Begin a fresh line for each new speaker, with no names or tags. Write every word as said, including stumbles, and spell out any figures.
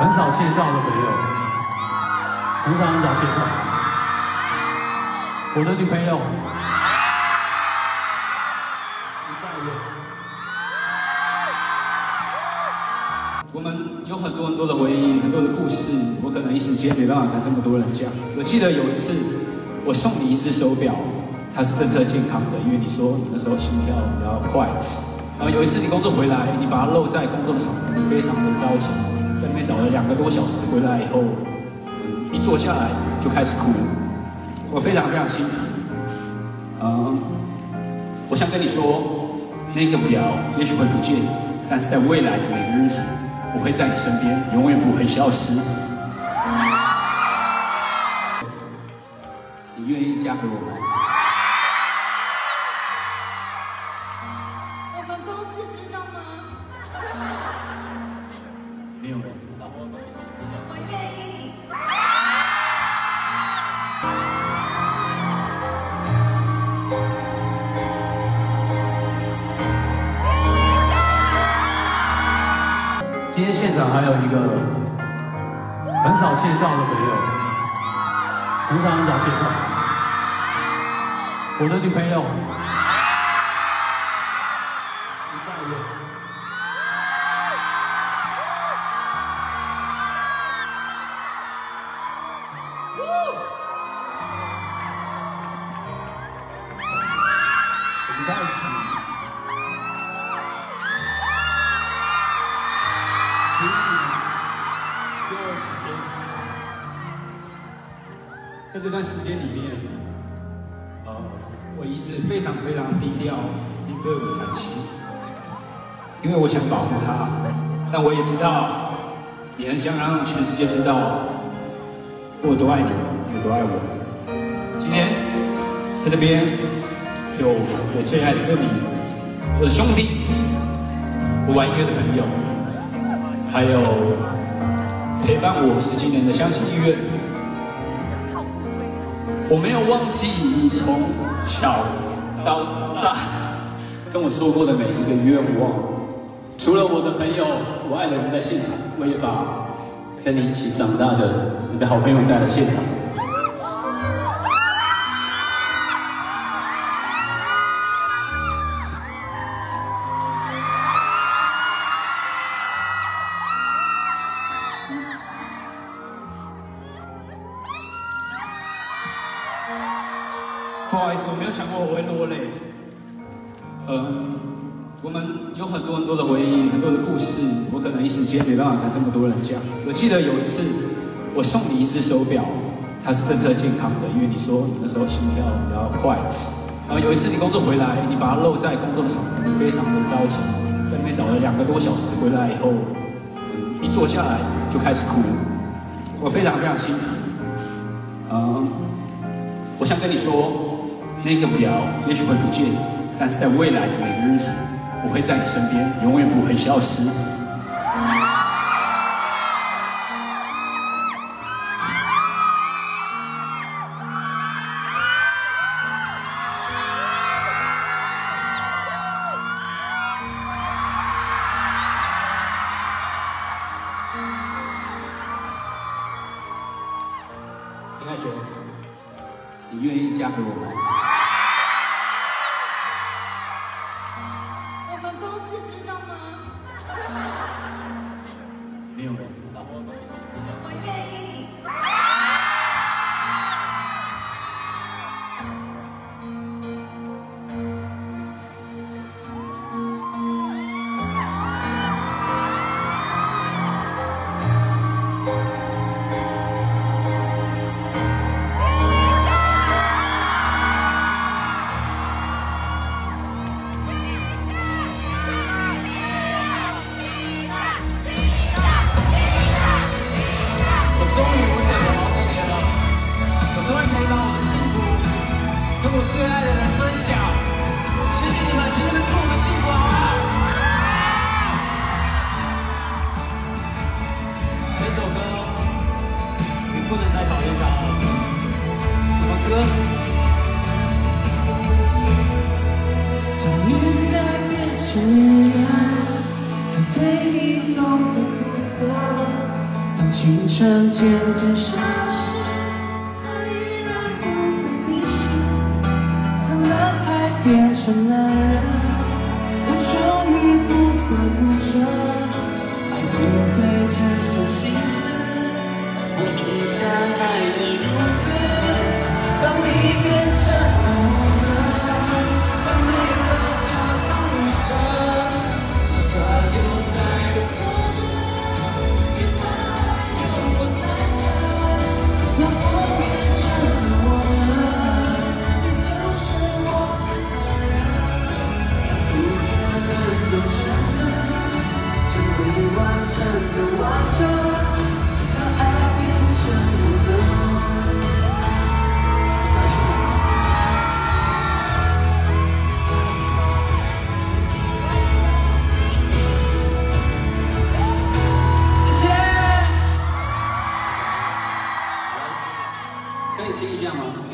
很少介绍的朋友，很少很少介绍。我的女朋友，
我们有很多很多的回忆，很多的故事，我可能一时间没办法跟这么多人讲。我记得有一次，我送你一只手表，它是侦测健康的，因为你说你那时候心跳比较快。然后有一次你工作回来，你把它漏在工作场，你非常的着急，在那边找了两个多小时，回来以后，一坐下来就开始哭，我非常非常心疼。嗯，我想跟你说，那个表也许会不见，但是在未来的每个日子，我会在你身边，永远不会消失。你愿意嫁给我吗？
我们公司知道吗？
没有人知道。
我愿意。
今天现场还有一个很少介绍的朋友，很少很少介绍。我的女朋友，
我们在一起。 十年又二十天，在这段时间里面，呃，我一直非常非常低调应对我的感情，因为我想保护她，但我也知道，你很想让全世界知道我有多爱你，你有多爱我。今天在这边有我最爱的歌迷，我的兄弟，我玩音乐的朋友。 还有陪伴我十几年的相信音乐，我没有忘记你从小到大跟我说过的每一个愿望。除了我的朋友，我爱的人在现场，我也把跟你一起长大的你的好朋友带到现场。 不好意思，我没有想过我会落泪。呃，我们有很多很多的回忆，很多的故事，我可能一时间没办法跟这么多人讲。我记得有一次，我送你一只手表，它是侦测健康的，因为你说你那时候心跳比较快。然后有一次你工作回来，你把它漏在工作场，你非常的着急，在那边找了两个多小时，回来以后，一坐下来就开始哭，我非常非常心疼。嗯，我想跟你说。 那个表也许会不见，但是在未来的每个日子，我会在你身边，永远不会消失。林海雪，你愿意嫁给我吗？
我们公司知道吗？
没有人知道。
我愿意。
我最爱的人分享，谢谢你们，请你们祝我们幸福好吗？这首歌你不能再讨厌它了。什么歌？
当你改变出来，才对你走过苦涩。 青春渐渐消失，它依然不会迷失。当男孩变成男人，他终于不再负责，爱不会只剩心事，我依然爱你如此。当你变成了我了，当没了这场旅程，就算有再多挫折，也怕有我在这。当我变成了我了，你就是我的责任。不可能有选择，将未完成的完成，让爱变成我的。
可以亲一下吗？